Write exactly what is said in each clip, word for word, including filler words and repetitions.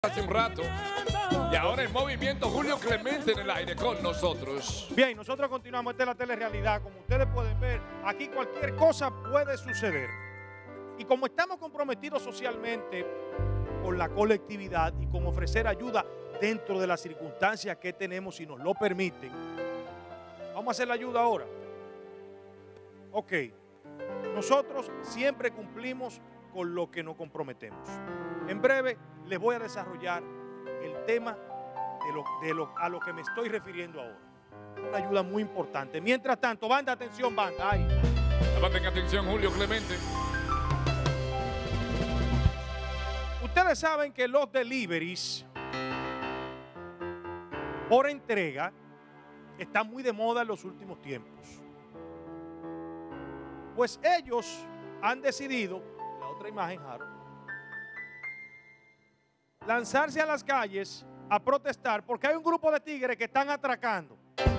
Hace un rato. Y ahora el movimiento Julio Clemente en el aire con nosotros. Bien, nosotros continuamos. Esta es la telerrealidad. Como ustedes pueden ver, aquí cualquier cosa puede suceder. Y como estamos comprometidos socialmente con la colectividad y con ofrecer ayuda dentro de las circunstancias que tenemos, si nos lo permiten, vamos a hacer la ayuda ahora. Ok. Nosotros siempre cumplimos con lo que nos comprometemos. En breve les voy a desarrollar el tema de lo, de lo, a lo que me estoy refiriendo ahora. Una ayuda muy importante. Mientras tanto, banda, atención, banda. Ay. Levanten atención, Julio Clemente. Ustedes saben que los deliveries por entrega están muy de moda en los últimos tiempos. Pues ellos han decidido, la otra imagen, Jaro, lanzarse a las calles a protestar porque hay un grupo de tigres que están atracando.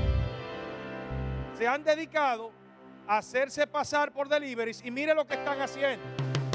Se han dedicado a hacerse pasar por deliveries y miren lo que están haciendo.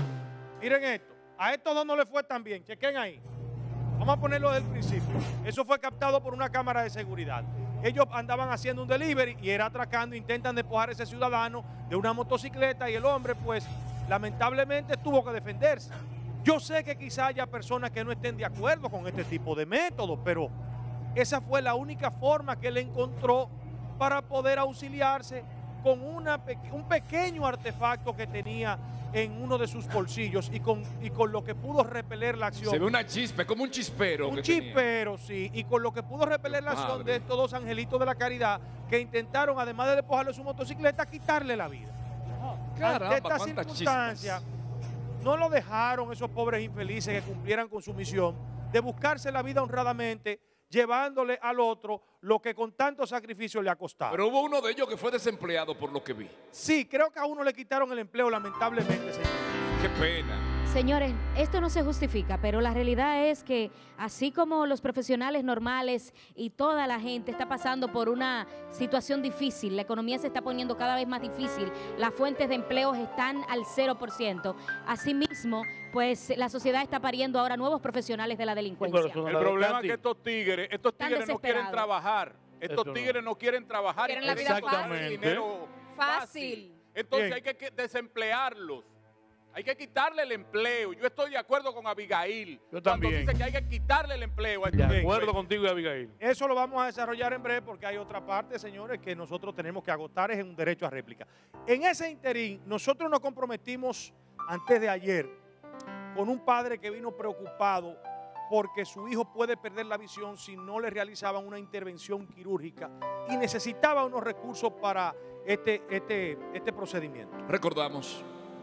Miren esto. A estos dos no les fue tan bien. Chequen ahí. Vamos a ponerlo desde el principio. Eso fue captado por una cámara de seguridad. Ellos andaban haciendo un delivery y era atracando. Intentan despojar a ese ciudadano de una motocicleta y el hombre, pues, lamentablemente tuvo que defenderse. Yo sé que quizá haya personas que no estén de acuerdo con este tipo de métodos, pero esa fue la única forma que él encontró para poder auxiliarse con una, un pequeño artefacto que tenía en uno de sus bolsillos y con, y con lo que pudo repeler la acción. Se ve una chispa, como un chispero. Un que chispero, tenía. Sí, y con lo que pudo repeler la acción de estos dos angelitos de la caridad que intentaron, además de despojarle su motocicleta, quitarle la vida. Oh, caramba, ante esta circunstancia, no lo dejaron esos pobres infelices que cumplieran con su misión de buscarse la vida honradamente, llevándole al otro lo que con tanto sacrificio le ha costado. Pero hubo uno de ellos que fue desempleado por lo que vi. Sí, creo que a uno le quitaron el empleo, lamentablemente, señor. Qué pena. Señores, esto no se justifica, pero la realidad es que así como los profesionales normales y toda la gente está pasando por una situación difícil, la economía se está poniendo cada vez más difícil, las fuentes de empleo están al cero por ciento. Asimismo, pues la sociedad está pariendo ahora nuevos profesionales de la delincuencia. Sí, el problema es que estos tigres, estos tigres no quieren trabajar. Estos Eso tigres no. no quieren trabajar. Quieren la vida fácil. Dinero fácil. fácil. Entonces Bien. hay que desemplearlos. Hay que quitarle el empleo. Yo estoy de acuerdo con Abigail. Yo también. Cuando dice que hay que quitarle el empleo. A de acuerdo contigo y Abigail. Eso lo vamos a desarrollar en breve porque hay otra parte, señores, que nosotros tenemos que agotar, es un derecho a réplica. En ese interín, nosotros nos comprometimos antes de ayer con un padre que vino preocupado porque su hijo puede perder la visión si no le realizaban una intervención quirúrgica y necesitaba unos recursos para este, este, este procedimiento. Recordamos.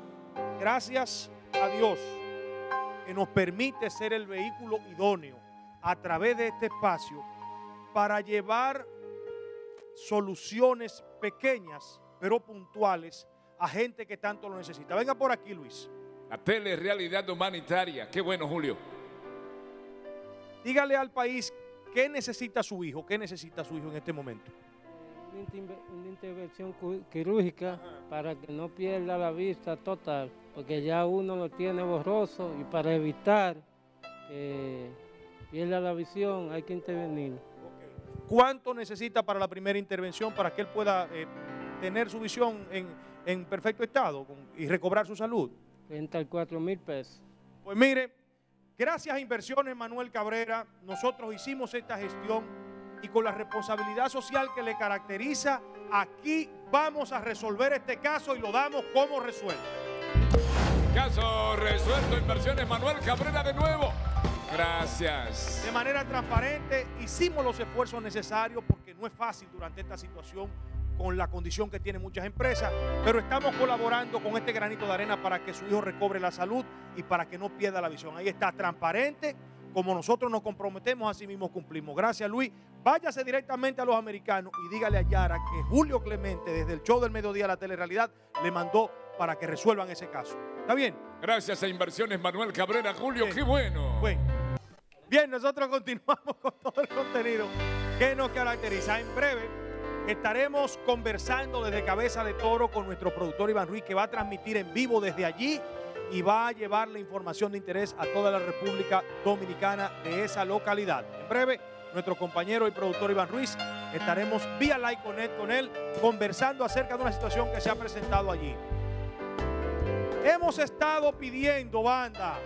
Gracias a Dios que nos permite ser el vehículo idóneo a través de este espacio para llevar soluciones pequeñas pero puntuales a gente que tanto lo necesita. Venga por aquí, Luis. La telerrealidad humanitaria. Qué bueno, Julio. Dígale al país qué necesita su hijo, qué necesita su hijo en este momento. Una intervención quirúrgica Ajá. para que no pierda la vista total, porque ya uno lo tiene borroso y para evitar que pierda la visión hay que intervenir. Okay. ¿Cuánto necesita para la primera intervención para que él pueda eh, tener su visión en, en perfecto estado con, y recobrar su salud? treinta y cuatro mil pesos. Pues mire, gracias a Inversiones Manuel Cabrera, nosotros hicimos esta gestión y con la responsabilidad social que le caracteriza, aquí vamos a resolver este caso y lo damos como resuelto. Caso resuelto, Inversiones Manuel Cabrera de nuevo. Gracias. De manera transparente, hicimos los esfuerzos necesarios porque no es fácil durante esta situación con la condición que tienen muchas empresas, pero estamos colaborando con este granito de arena para que su hijo recobre la salud y para que no pierda la visión. Ahí está, transparente. Como nosotros nos comprometemos, así mismo cumplimos. Gracias, Luis. Váyase directamente a los americanos y dígale a Yara que Julio Clemente, desde el show del mediodía, la telerrealidad, le mandó para que resuelvan ese caso. ¿Está bien? Gracias a Inversiones Manuel Cabrera, Julio. Bien. Qué bueno. Bueno. Bien, nosotros continuamos con todo el contenido que nos caracteriza. En breve estaremos conversando desde Cabeza de Toro con nuestro productor Iván Ruiz, que va a transmitir en vivo desde allí y va a llevar la información de interés a toda la República Dominicana de esa localidad. En breve, nuestro compañero y productor Iván Ruiz, estaremos vía Live Connect con él, conversando acerca de una situación que se ha presentado allí. Hemos estado pidiendo, banda,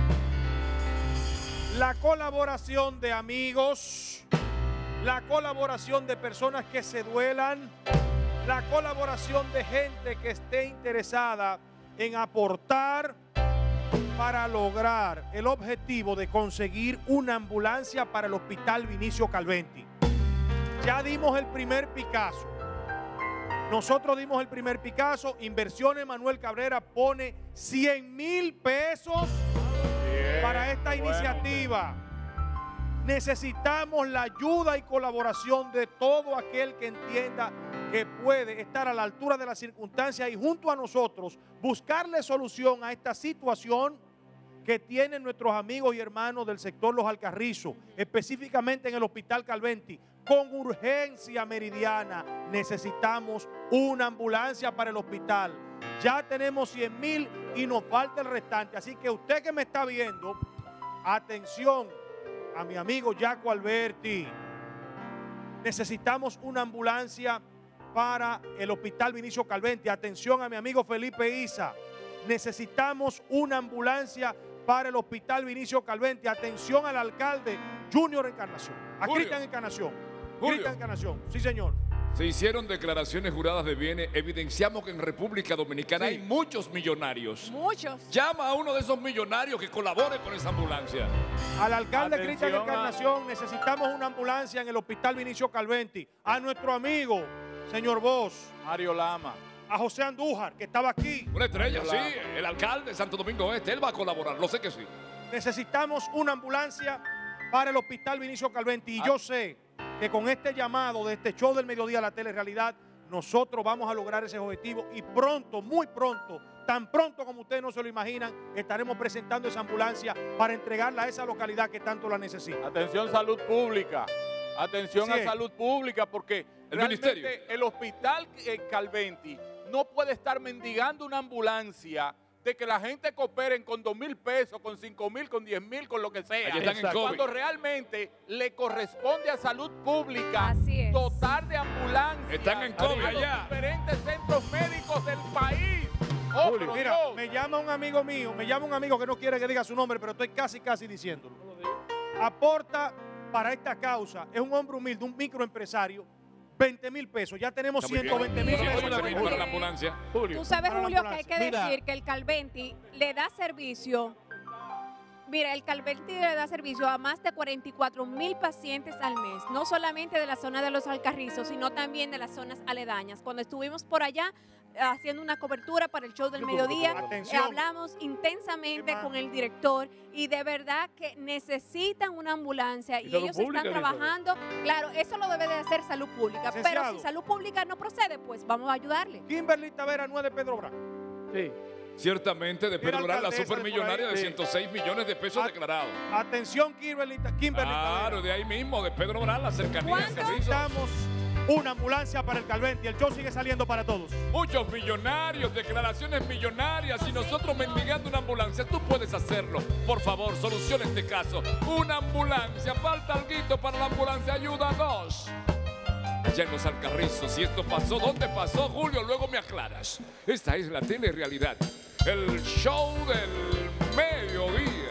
la colaboración de amigos, la colaboración de personas que se duelan, la colaboración de gente que esté interesada en aportar para lograr el objetivo de conseguir una ambulancia para el Hospital Vinicio Calventi. Ya dimos el primer Picasso. Nosotros dimos el primer Picasso. Inversiones Manuel Cabrera pone cien mil pesos Bien, para esta bueno. iniciativa. Necesitamos la ayuda y colaboración de todo aquel que entienda que puede estar a la altura de las circunstancias y junto a nosotros buscarle solución a esta situación que tienen nuestros amigos y hermanos del sector Los Alcarrizos, específicamente en el Hospital Calventi. Con urgencia meridiana necesitamos una ambulancia para el hospital. Ya tenemos cien mil y nos falta el restante. Así que usted que me está viendo, atención a mi amigo Jaco Alberti. Necesitamos una ambulancia para el Hospital Vinicio Calventi. Atención a mi amigo Felipe Isa. Necesitamos una ambulancia para el Hospital Vinicio Calventi. Atención al alcalde Junior Encarnación. A Cristian Encarnación. Cristian Encarnación. Sí, señor. Se hicieron declaraciones juradas de bienes. Evidenciamos que en República Dominicana Sí. hay muchos millonarios. Muchos. Llama a uno de esos millonarios que colabore con esa ambulancia. Al alcalde Atención Cristian a- Encarnación, necesitamos una ambulancia en el Hospital Vinicio Calventi. A nuestro amigo, señor Bosch, Mario Lama. a José Andújar, que estaba aquí. Una estrella, sí. Claro. El alcalde de Santo Domingo Este, él va a colaborar, lo sé que sí. Necesitamos una ambulancia para el Hospital Vinicio Calventi. Y Ah. yo sé que con este llamado de este show del mediodía a la telerrealidad, nosotros vamos a lograr ese objetivo y pronto, muy pronto, tan pronto como ustedes no se lo imaginan, estaremos presentando esa ambulancia para entregarla a esa localidad que tanto la necesita. Atención salud pública. Atención Así a es. salud pública porque El realmente ministerio. el Hospital eh, Calventi no puede estar mendigando una ambulancia de que la gente cooperen con dos mil pesos, con cinco mil, con diez mil, con lo que sea. Allí están en COVID. Cuando realmente le corresponde a salud pública Así es. dotar de ambulancias Están en COVID a los allá. diferentes centros médicos del país. ¡Oh, por Mira, Dios! me llama un amigo mío, me llama un amigo que no quiere que diga su nombre, pero estoy casi, casi diciéndolo. Aporta para esta causa, es un hombre humilde, un microempresario, veinte mil pesos. Ya tenemos Está muy ciento veinte mil bien. pesos ciento veinte mil de para la apoyo. ambulancia. Tú sabes, Para la Julio, que hay ambulancia. que Mira. decir que el Calventi le da servicio. Mira, el Calventi le da servicio a más de cuarenta y cuatro mil pacientes al mes, no solamente de la zona de Los Alcarrizos, sino también de las zonas aledañas. Cuando estuvimos por allá eh, haciendo una cobertura para el show del mediodía, eh, Atención. hablamos intensamente ¿Qué más? con el director y de verdad que necesitan una ambulancia y, salud ellos pública, están dice. trabajando. Claro, eso lo debe de hacer salud pública, pero Licenciado. si salud pública no procede, pues vamos a ayudarle. Kimberly Tavera, nueve de Pedro Brán. Sí. Ciertamente, de Era Pedro Brán, la alcaldesa de por supermillonaria ahí. de Sí. ciento seis millones de pesos Ah. declarados. Atención, Kimberly, Kimberly Claro, Tavera. de ahí mismo, de Pedro Brán, la cercanía. ¿Cuánto? Carrizo. Necesitamos una ambulancia para el Calventi. El show sigue saliendo para todos. Muchos millonarios, declaraciones millonarias y nosotros mendigando una ambulancia. Tú puedes hacerlo. Por favor, soluciona este caso. Una ambulancia. Falta algo para la ambulancia. Ayúdanos. Allá en Los Alcarrizos. Si esto pasó, ¿dónde pasó, Julio? Luego me aclaras. Esta es la telerrealidad. El show del mediodía.